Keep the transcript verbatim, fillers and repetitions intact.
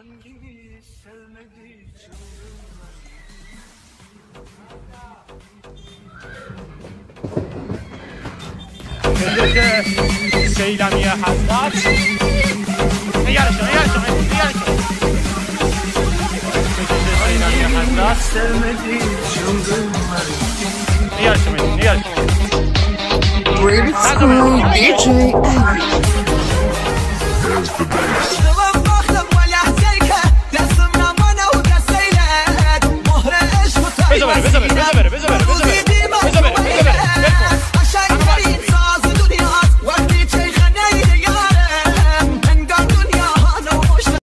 سیلمی حضرت نگرشون نگرشون نگرشون سیلمی حضرت نگرشون نگرشون Reproduction D J There's the bass.